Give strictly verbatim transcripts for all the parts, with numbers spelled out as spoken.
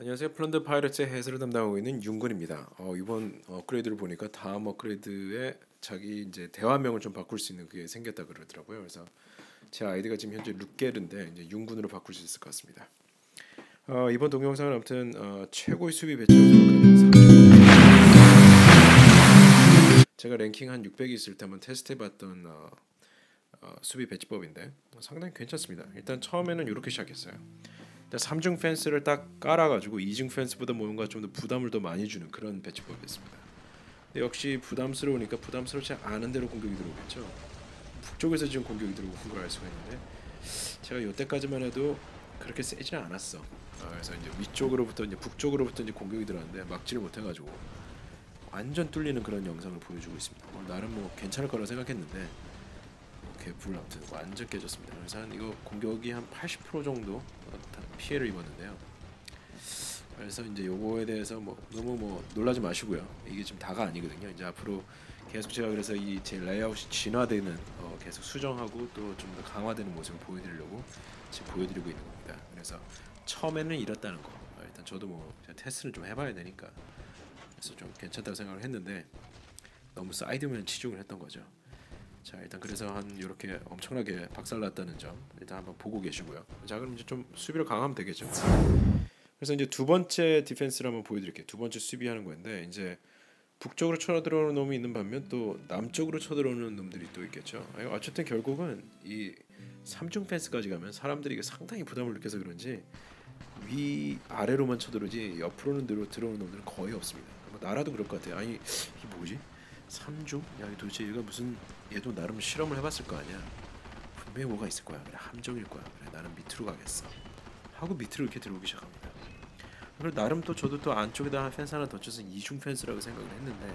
안녕하세요. 플런더 파이러츠의 해설을 담당하고 있는 윤근입니다. 어, 이번 업그레이드를 보니까 다음 업그레이드에 자기 이제 대화명을 좀 바꿀 수 있는 그게 생겼다 그러더라고요. 그래서 제 아이디가 지금 현재 룩겔인데 이제 윤근으로 바꿀 수 있을 것 같습니다. 어, 이번 동영상은 아무튼 어, 최고의 수비 배치로 생각하는 삼 제가 랭킹 한 육백이 있을 때 한번 테스트해봤던 어, 어, 수비 배치법인데 상당히 괜찮습니다. 일단 처음에는 이렇게 시작했어요. 삼중 펜스를 딱 깔아가지고 이중 펜스보다 뭔가 좀 더 부담을 더 많이 주는 그런 배치법이었습니다. 근데 역시 부담스러우니까 부담스럽지 않은 대로 공격이 들어오겠죠. 북쪽에서 지금 공격이 들어오는 걸 알 수가 있는데 제가 이때까지만 해도 그렇게 세지는 않았어. 아, 그래서 이제 위쪽으로부터 이제 북쪽으로부터 이제 공격이 들어왔는데 막지를 못해가지고 완전 뚫리는 그런 영상을 보여주고 있습니다. 어, 나름 뭐 괜찮을 거라 생각했는데 개불 아무튼 완전 깨졌습니다. 그래서 한 이거 공격이 한 팔십 퍼센트 정도 피해를 입었는데요. 그래서 이제 요거에 대해서 뭐 너무 뭐 놀라지 마시고요. 이게 지금 다가 아니거든요. 이제 앞으로 계속 제가 그래서 이 제 레이아웃이 진화되는 어 계속 수정하고 또 좀 더 강화되는 모습을 보여드리려고 지금 보여드리고 있는 겁니다. 그래서 처음에는 이렇다는 거 어 일단 저도 뭐 테스트를 좀 해봐야 되니까 그래서 좀 괜찮다고 생각을 했는데 너무 사이드면 치중을 했던 거죠. 자 일단 그래서 한 이렇게 엄청나게 박살났다는 점 일단 한번 보고 계시고요. 자 그럼 이제 좀 수비를 강하면 되겠죠. 그래서 이제 두 번째 디펜스를 한번 보여드릴게요. 두 번째 수비하는 건데 이제 북쪽으로 쳐들어오는 놈이 있는 반면 또 남쪽으로 쳐들어오는 놈들이 또 있겠죠. 어쨌든 결국은 이 삼중 펜스까지 가면 사람들이 상당히 부담을 느껴서 그런지 위 아래로만 쳐들어오지 옆으로는 들어오는 놈들은 거의 없습니다. 뭐 나라도 그럴 것 같아요. 아니 이게 뭐지? 삼중? 야 도대체 얘가 무슨 얘도 나름 실험을 해봤을 거 아니야. 분명히 뭐가 있을 거야. 그래 함정일 거야. 그래 나는 밑으로 가겠어. 하고 밑으로 이렇게 들어오기 시작합니다. 그리고 나름 또 저도 또 안쪽에다 펜스 하나 더 쳐서 이중 펜스라고 생각을 했는데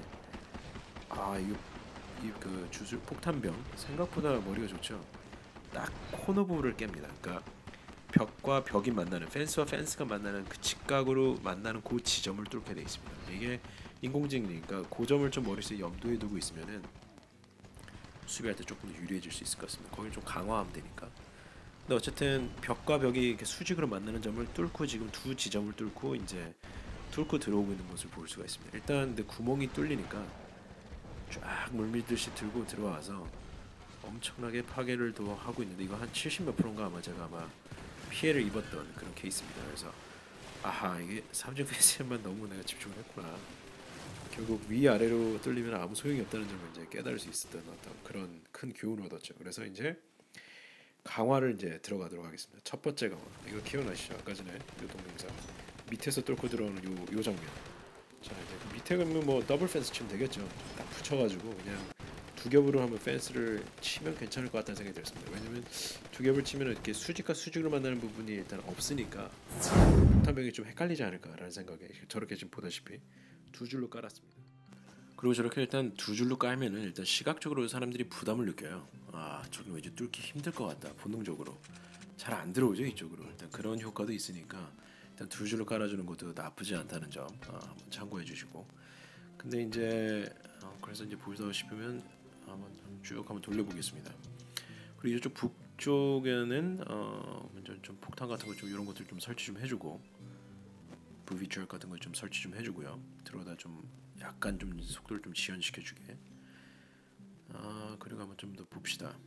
아 이거 이그 주술 폭탄병 생각보다 머리가 좋죠. 딱 코너 부분을 깹니다. 그러니까 벽과 벽이 만나는 펜스와 펜스가 만나는 그 직각으로 만나는 그 지점을 뚫게 돼 있습니다. 이게 인공지능이니까 그 점을 좀 머릿속에 염두에 두고 있으면은 수비할 때 조금 더 유리해질 수 있을 것 같습니다. 거기를 좀 강화하면 되니까. 근데 어쨌든 벽과 벽이 이렇게 수직으로 만나는 점을 뚫고 지금 두 지점을 뚫고 이제 뚫고 들어오고 있는 모습을 볼 수가 있습니다. 일단 근데 구멍이 뚫리니까 쫙 물밀듯이 들고 들어와서 엄청나게 파괴를 더 하고 있는데 이거 한 칠십 몇 프로인가 아마 제가 아마 피해를 입었던 그런 케이스입니다. 그래서 아하 이게 삼중 펜스에만 너무 내가 집중을 했구나. 결국 위아래로 뚫리면 아무 소용이 없다는 점을 이제 깨달을 수 있었던 어떤 그런 큰 교훈을 얻었죠. 그래서 이제 강화를 이제 들어가도록 하겠습니다. 첫 번째 강화. 이거 기억나시죠? 아까 전에 요 동영상 밑에서 뚫고 들어오는 요, 요 장면. 자 이제 그 밑에 가면 뭐 더블 펜스 치면 되겠죠. 딱 붙여가지고 그냥 두 겹으로 한번 펜스를 치면 괜찮을 것 같다는 생각이 들었습니다. 왜냐면 두 겹을 치면 이렇게 수직과 수직으로 만나는 부분이 일단 없으니까 폭탄병이 좀 헷갈리지 않을까라는 생각에 저렇게 지금 보다시피 두 줄로 깔았습니다. 그리고 저렇게 일단 두 줄로 깔면은 일단 시각적으로 사람들이 부담을 느껴요. 아 저기 왠지 뚫기 힘들 것 같다. 본능적으로 잘 안 들어오죠 이쪽으로. 일단 그런 효과도 있으니까 일단 두 줄로 깔아주는 것도 나쁘지 않다는 점 어, 한번 참고해 주시고. 근데 이제 어, 그래서 이제 보시다 싶으면 한번 쭉 한번 돌려보겠습니다. 그리고 이쪽 북쪽에는 어 먼저 좀 폭탄 같은 거 좀 이런 것들 좀 설치 좀 해주고 브비추얼 같은 거 좀 설치 좀 해주고요. 들어오다 좀 약간 좀 속도를 좀 지연시켜주게. 아 그리고 한번 좀 더 봅시다.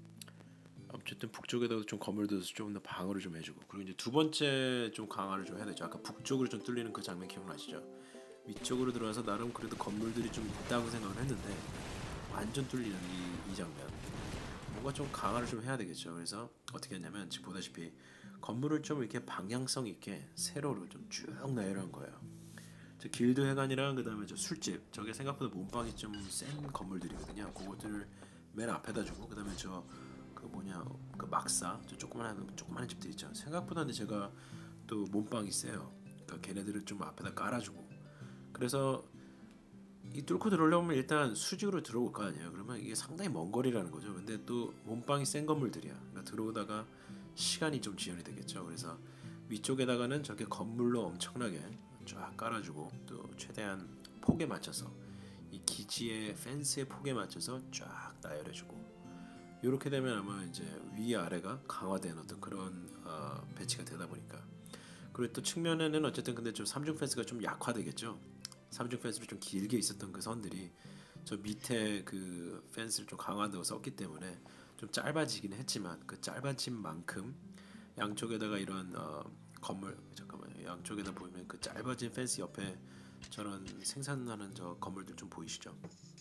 어쨌든 북쪽에다가 좀 건물도 좀 더 방어를 좀 해주고. 그리고 이제 두 번째 좀 강화를 좀 해야 되죠. 아까 북쪽으로 좀 뚫리는 그 장면 기억나시죠? 위쪽으로 들어와서 나름 그래도 건물들이 좀 있다고 생각을 했는데 완전 뚫리는 이, 이 장면. 뭔가 좀 강화를 좀 해야 되겠죠. 그래서 어떻게 했냐면 지금 보다시피 건물을 좀 이렇게 방향성 있게 세로로 좀 쭉 나열한 거예요. 저 길드 회관이랑 그다음에 저 술집 저게 생각보다 몸빵이 좀 센 건물들이거든요. 그것들을 맨 앞에다 주고 그다음에 저 그 뭐냐 그 막사 저 조그만한 조그만한 집들 있죠. 생각보다 근데 제가 또 몸빵이 세요. 그러니까 걔네들을 좀 앞에다 깔아주고 그래서 이 뚫고 들어오려면 일단 수직으로 들어올 거 아니에요. 그러면 이게 상당히 먼 거리라는 거죠. 근데 또 몸빵이 센 건물들이야. 그러니까 들어오다가 시간이 좀 지연이 되겠죠. 그래서 위쪽에다가는 저렇게 건물로 엄청나게 쫙 깔아주고 또 최대한 폭에 맞춰서 이 기지의 펜스의 폭에 맞춰서 쫙 나열해주고 이렇게 되면 아마 이제 위 아래가 강화된 어떤 그런 어, 배치가 되다 보니까 그리고 또 측면에는 어쨌든 근데 좀 삼중 펜스가 좀 약화되겠죠. 삼중 펜스로 좀 길게 있었던 그 선들이 저 밑에 그 펜스를 좀 강화되어 썼기 때문에 좀 짧아지긴 했지만 그 짧아진 만큼 양쪽에다가 이런 어, 건물 잠깐만요. 양쪽에다 보이면 그 짧아진 펜스 옆에 저런 생산하는 저 건물들 좀 보이시죠?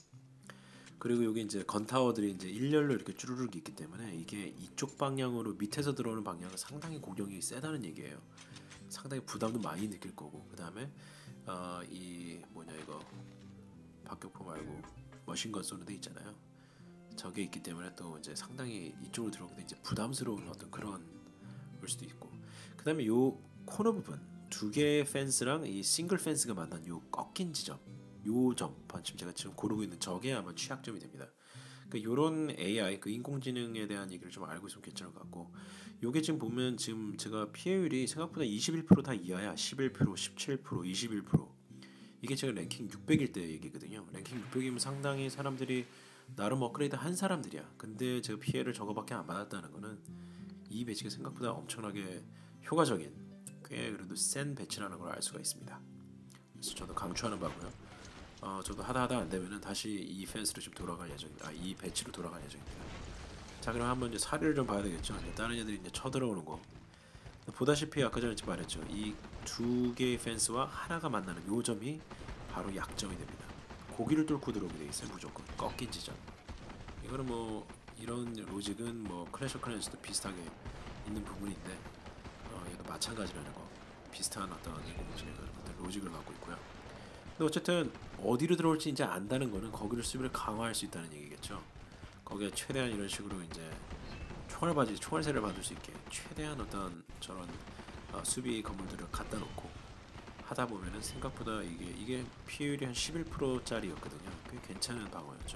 그리고 여기 이제 건타워들이 이제 일렬로 이렇게 쭈루룩 있기 때문에 이게 이쪽 방향으로 밑에서 들어오는 방향은 상당히 공격이 세다는 얘기예요. 상당히 부담도 많이 느낄 거고 그 다음에 어, 이 뭐냐 이거 박격포 말고 머신건 쏘는 데 있잖아요. 저게 있기 때문에 또 이제 상당히 이쪽으로 들어오는데 이제 부담스러운 어떤 그런 걸 수도 있고 그 다음에 요 코너 부분 두 개의 펜스랑 이 싱글 펜스가 만난 요 꺾인 지점 요 점 지금 제가 지금 고르고 있는 저게 아마 취약점이 됩니다. 그 요런 에이아이 그 인공지능에 대한 얘기를 좀 알고 있으면 괜찮을 것 같고 요게 지금 보면 지금 제가 피해율이 생각보다 이십일 퍼센트 다 이하야. 십일 퍼센트, 십칠 퍼센트, 이십일 퍼센트 이게 제가 랭킹 육백일 때 얘기거든요. 랭킹 육백이면 상당히 사람들이 나름 업그레이드 한 사람들이야. 근데 제가 피해를 저거밖에 안 받았다는 거는 이 배치가 생각보다 엄청나게 효과적인 꽤 그래도 센 배치라는 걸 알 수가 있습니다. 그래서 저도 강추하는 바고요. 어, 저도 하다 하다 안 되면은 다시 이 펜스로 좀 돌아갈 예정입니다. 아, 이 배치로 돌아갈 예정입니다. 자, 그럼 한번 이제 사례를 좀 봐야 되겠죠. 이제 다른 애들이 이제 쳐들어오는 거. 보다시피 아까 전에 말했죠. 이 두 개의 펜스와 하나가 만나는 요 점이 바로 약점이 됩니다. 고기를 뚫고 들어오게 돼 있어요. 무조건 꺾인 지점. 이거는 뭐 이런 로직은 뭐 클래시 오브 클랜스도 비슷하게 있는 부분인데 어, 얘도 마찬가지라는 거. 비슷한 어떤 인공지능 어떤 로직을 갖고 있고요. 근데 어쨌든 어디로 들어올지 이제 안다는 거는 거기를 수비를 강화할 수 있다는 얘기겠죠. 거기에 최대한 이런 식으로 이제 총알 바지 총알세를 받을 수 있게 최대한 어떤 저런 어, 수비 건물들을 갖다 놓고 하다 보면은 생각보다 이게 이게 피해율이 한 십일 퍼센트짜리였거든요. 꽤 괜찮은 방어였죠.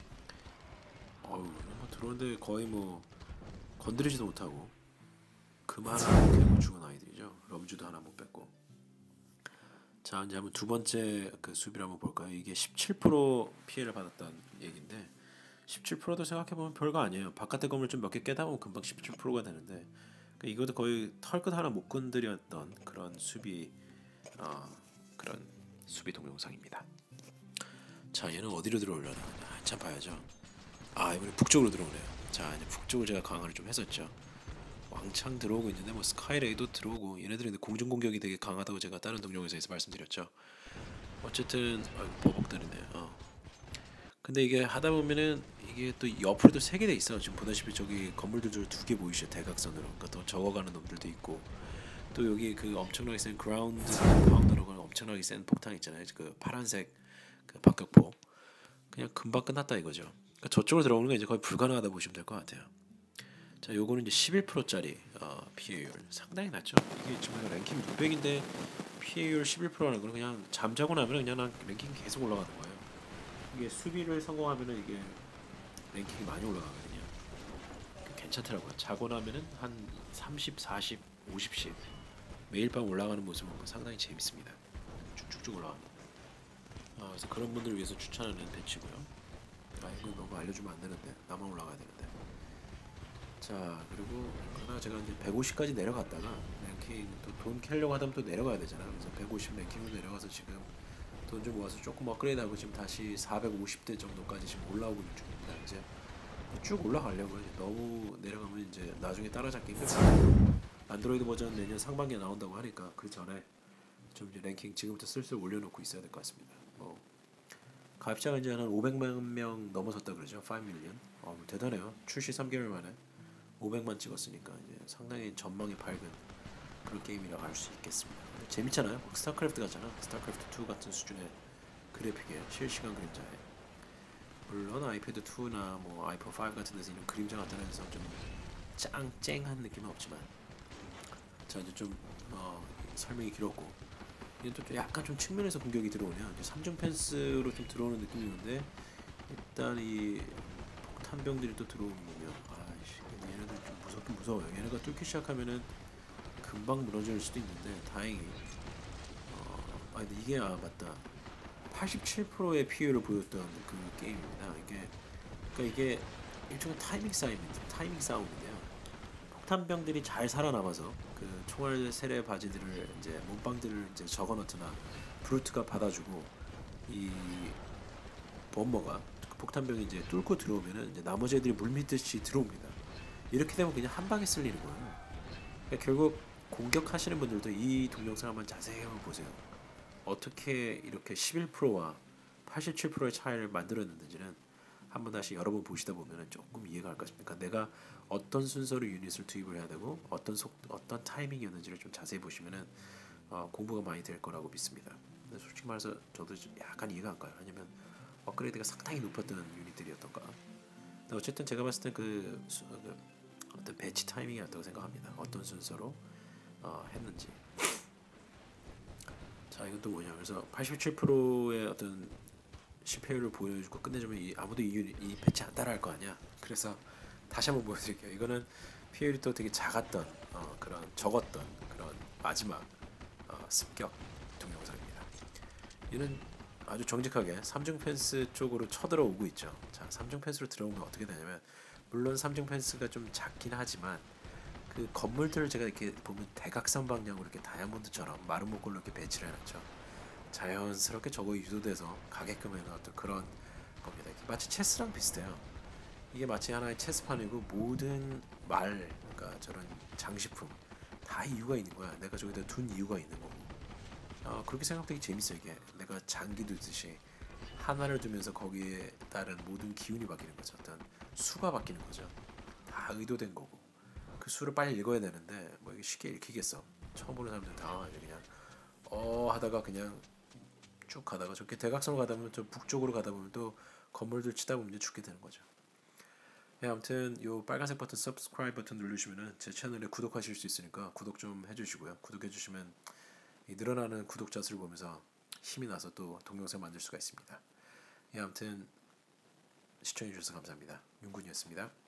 어우, 뭐 들어오는데 거의 뭐 건드리지도 못하고 금 하나 못 깨고 죽은 아이들이죠. 럼주도 하나 못 뺐고. 자, 이제 한번 두 번째 그 수비를 한번 볼까요? 이게 십칠 퍼센트 피해를 받았다는 얘기인데 십칠 퍼센트도 생각해보면 별거 아니에요. 바깥의 건물 좀 몇 개 깨다 보면 금방 십칠 퍼센트가 되는데 그러니까 이것도 거의 털끝 하나 못 건드렸던 그런 수비 어, 그런 수비 동영상입니다. 자, 얘는 어디로 들어오려나 한참 봐야죠. 아, 이번에 북쪽으로 들어오네요. 자, 이제 북쪽을 제가 강화를 좀 했었죠. 왕창 들어오고 있는데 뭐 스카이레이도 들어오고 얘네들이 공중 공격이 되게 강하다고 제가 다른 동영상에서 말씀드렸죠. 어쨌든 아이고, 버벅거리네요. 어. 근데 이게 하다 보면은 이게 또 옆으로도 세 개 돼 있어. 지금 보다시피 저기 건물들도 두 개 보이시죠? 대각선으로. 그러니까 또 적어가는 놈들도 있고 또 여기 그 엄청나게 센 그라운드 파운더라고 하는 엄청나게 센 폭탄 있잖아요. 그 파란색 그 박격포. 그냥 금방 끝났다 이거죠. 그러니까 저쪽으로 들어오는 게 이제 거의 불가능하다 보시면 될 것 같아요. 자, 요거는 이제 십일 퍼센트짜리 어, 피해율 상당히 낮죠. 이게 지금 랭킹 육백인데 피해율 십일 퍼센트라는 건 그냥 잠자고 나면 그냥 난 랭킹 계속 올라가는 거예요. 이게 수비를 성공하면은 이게 랭킹이 많이 올라가거든요. 괜찮더라고요. 자고 나면은 한 삼십, 사십, 오십씩 매일 밤 올라가는 모습은 상당히 재밌습니다. 쭉쭉쭉 올라갑니다. 아, 그래서 그런 분들을 위해서 추천하는 배치고요. 아, 이거 너무 알려주면 안 되는데 나만 올라가야 되는데. 자, 그리고 그러나 제가 이제 백오십까지 내려갔다가 랭킹 또 돈 캐려고 하다 보면 또 내려가야 되잖아요. 그래서 백오십 랭킹으로 내려가서 지금 돈 좀 모아서 조금 업그레이드하고 지금 다시 사백오십 대 정도까지 지금 올라오고 있는 중입니다. 이제 쭉 올라가려고요. 이제 너무 내려가면 이제 나중에 따라잡기 힘들어요. 안드로이드 버전 내년 상반기에 나온다고 하니까 그 전에 좀 이제 랭킹 지금부터 슬슬 올려놓고 있어야 될 것 같습니다. 뭐 가입자가 이제 한 오백만 명 넘어섰다 그러죠. 오 밀리언. 어, 대단해요. 출시 삼 개월 만에 오백만 찍었으니까 이제 상당히 전망이 밝은 그런 게임이라고 할 수 있겠습니다. 재밌잖아요. 스타크래프트 같잖아. 스타크래프트 투 같은 수준의 그래픽에 실시간 그림자에 물론 아이패드 투나 뭐 아이폰 파이브 같은 데서 이런 그림자 나타내서 좀 짱쨍한 느낌은 없지만 자, 이제 좀 어, 설명이 길었고 이건 또 약간 좀 측면에서 공격이 들어오냐 이제 삼중 펜스로 좀 들어오는 느낌이 있는데 일단 이 폭탄병들이 또 들어오는군요. 아이씨, 얘네들 좀 무섭긴 무서워요. 얘네가 뚫기 시작하면은 금방 무너질 수도 있는데 다행히 어, 아 근데 이게 아 맞다 팔십칠 퍼센트의 피해를 보였던 그 게임입니다. 이게 그러니까 이게 일종의 타이밍 싸움인데 타이밍 싸움인데요. 폭탄병들이 잘 살아남아서 그 총알 세례 바지들을 이제 몸빵들을 이제 저거너트나 브루트가 받아주고 이 범머가 그 폭탄병이 이제 뚫고 들어오면은 이제 나머지 애들이 물밀듯이 들어옵니다. 이렇게 되면 그냥 한 방에 쓸리는 거예요. 그러니까 결국 공격하시는 분들도 이 동영상 한번 자세히 한번 보세요. 어떻게 이렇게 십일 퍼센트와 팔십칠 퍼센트의 차이를 만들어냈는지는 한번 다시 여러 번 보시다 보면 조금 이해가 갈 것입니다. 그러니까 내가 어떤 순서로 유닛을 투입을 해야 되고 어떤 속 어떤 타이밍이었는지를 좀 자세히 보시면은 어, 공부가 많이 될 거라고 믿습니다. 근데 솔직히 말해서 저도 좀 약간 이해가 안 가요. 왜냐면 업그레이드가 상당히 높았던 유닛들이었던가. 근데 어쨌든 제가 봤을 때그 그 어떤 배치 타이밍이었다고 생각합니다. 어떤 순서로 어, 했는지. 자, 이건 또 뭐냐? 그래서 팔십칠 퍼센트의 어떤 실패율을 보여주고 끝내주면 이, 아무도 이, 유닛, 이 배치 안 따라할 거 아니야. 그래서 다시 한번 보여드릴게요. 이거는 피해율이 또 되게 작았던 어, 그런 적었던 그런 마지막 어, 습격 동영상입니다. 이는 아주 정직하게 삼중 펜스 쪽으로 쳐들어오고 있죠. 자, 삼중 펜스로 들어오면 어떻게 되냐면 물론 삼중 펜스가 좀 작긴 하지만 그 건물들을 제가 이렇게 보면 대각선 방향으로 이렇게 다이아몬드처럼 마른 목걸로 이렇게 배치를 해놨죠. 자연스럽게 저거 유도돼서 가게끔 해놓은 어떤 그런 겁니다. 마치 체스랑 비슷해요. 이게 마치 하나의 체스판이고 모든 말, 그러니까 저런 장식품 다 이유가 있는 거야. 내가 저기다 둔 이유가 있는 거고. 어, 그렇게 생각되기 재밌어요. 이게 내가 장기 두듯이 하나를 두면서 거기에 따른 모든 기운이 바뀌는 거죠. 어떤 수가 바뀌는 거죠. 다 의도된 거고. 그 수를 빨리 읽어야 되는데 뭐 이게 쉽게 읽히겠어. 처음 보는 사람들 당황하죠. 그냥 어 하다가 그냥 쭉 가다가 저렇게 대각선으로 가다 보면 저 북쪽으로 가다 보면 또 건물들 치다 보면 죽게 되는 거죠. 네, 아무튼 요 빨간색 버튼 subscribe 버튼 누르시면은 제 채널에 구독하실 수 있으니까 구독 좀 해주시고요. 구독해 주시면 이 늘어나는 구독자 수를 보면서 힘이 나서 또 동영상 만들 수가 있습니다. 예, 아무튼 시청해 주셔서 감사합니다. 윤군이었습니다.